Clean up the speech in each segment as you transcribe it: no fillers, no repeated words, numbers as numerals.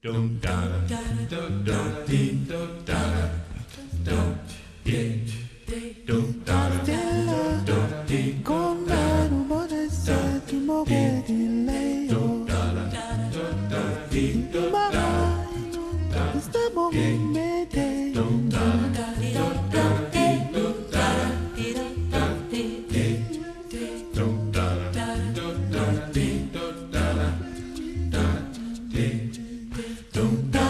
Dum da da dum dum dee dum da da dum dee dum da da dum dee con me non vuole essere ti muove di lei dum da da dum dee dum ma da mai stiamo in mente dum da da dum dee dum da da dum dee dum da da dum dee dum da da dum dee dum da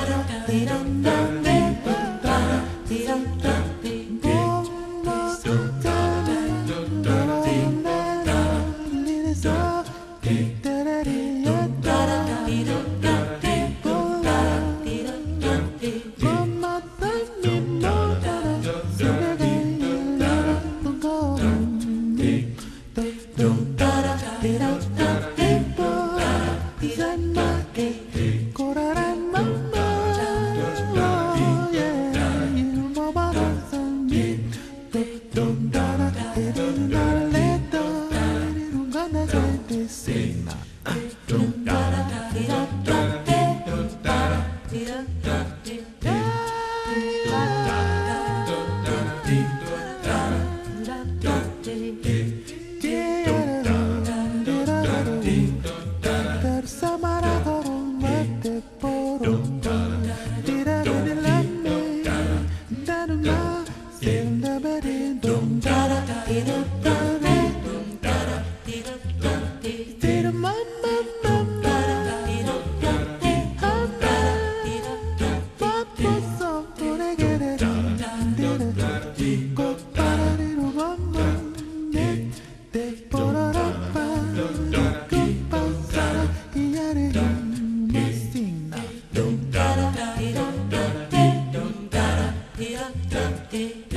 dum